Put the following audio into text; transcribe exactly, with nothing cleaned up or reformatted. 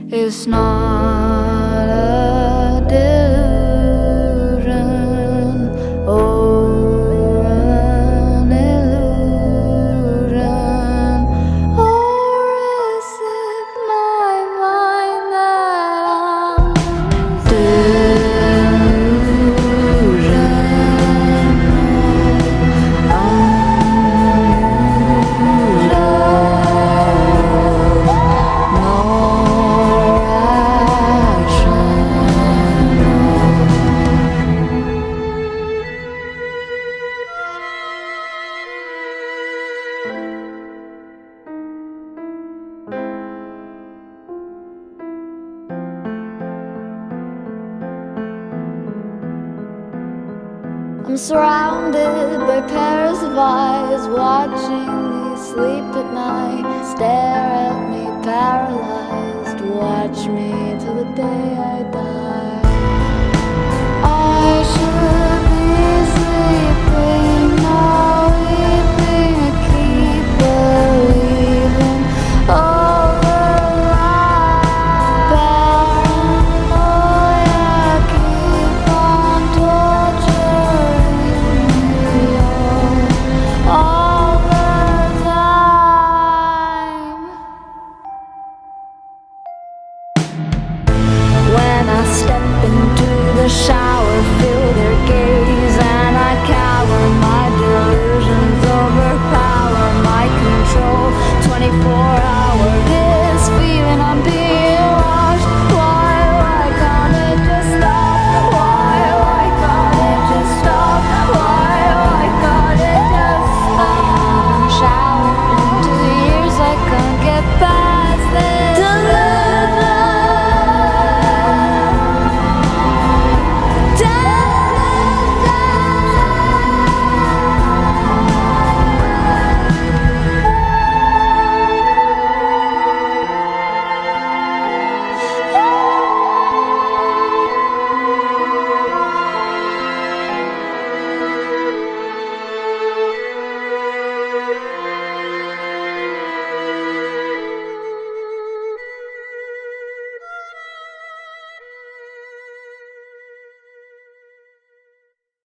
It's not a delusion or an illusion, or is it my mind that I'm I'm surrounded by pairs of eyes, watching me sleep at night, stare at me paralyzed, watch me till the day I die. I should